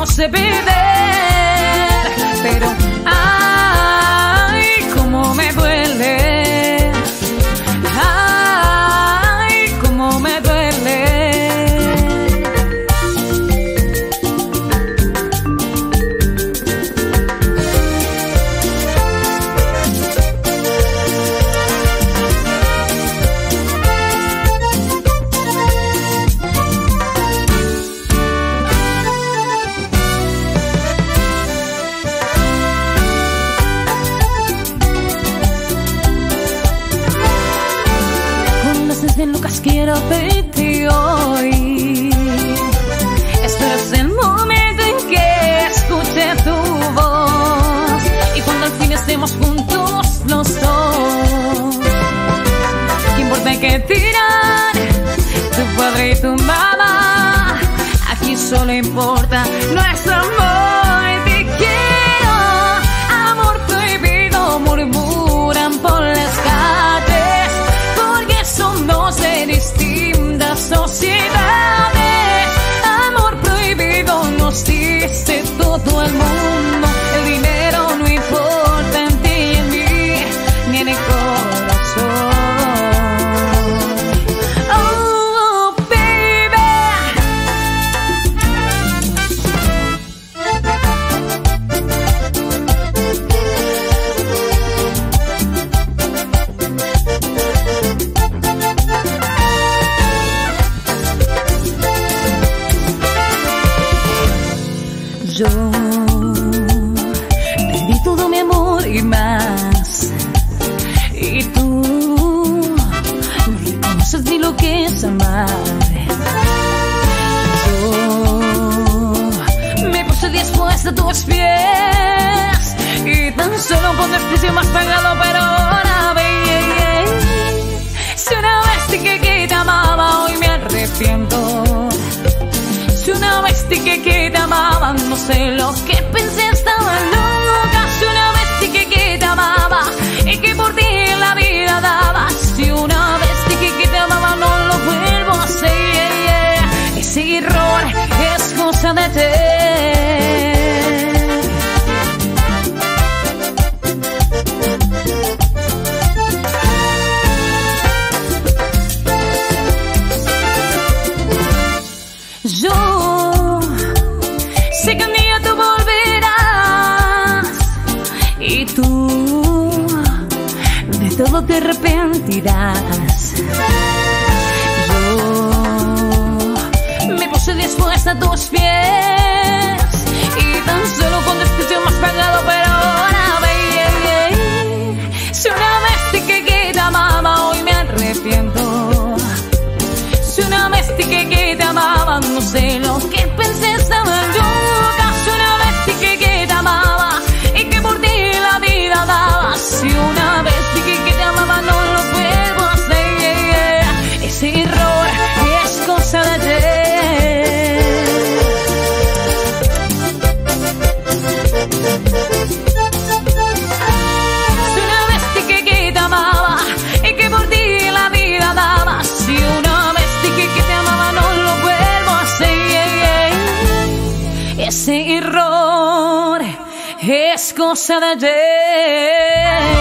no sé perder, pero ay, cómo me duele, ay, cómo me duele. Lucas, quiero verte hoy. Esperas el momento en que escuche tu voz y cuando al fin estemos juntos los dos. ¿Qué importa que dirán tu padre y tu mamá? Aquí solo importa nuestro amor. Te quiero, amor prohibido, murmuran por las calles, porque somos de distintas sociedades. Amor prohibido nos dice todo el mundo. El dinero no importa en ti y en mí, ni en el corazón. Oh, baby. Yo te di todo mi amor y más, y tú no reconoces ni lo que es amar. Yo me puse dispuesta a tus pies y tan solo con desprecio me has pagado, pero ahora ve, si una vez dije que te amaba, hoy me arrepiento. Si una vez dije que te amaba, no sé lo que pensé, estaba loca. Si una vez dije que te amaba y que por ti la vida daba. Si una vez dije que te amaba, no lo vuelvo a hacer. Ese error es cosa de ti. Yo sé que un día tú volverás y tú de todo te arrepentirás. Yo me puse dispuesta a tus pies y tan solo con desprecio me has pagado, pero ahora ve, si una vez dije que te amaba, hoy me arrepiento. Si una vez dije que te amaba, no sé lo que pensé, estaba loca. Si una vez dije que te amaba y que por ti la vida daba. Si una vez dije que te amaba, no lo vuelvo a hacer. Ese error es cosa de ti. Si una vez dije que te amaba y que por ti la vida daba. Si una vez dije que te amaba, no lo vuelvo a hacer. Ese error es cosa de ayer.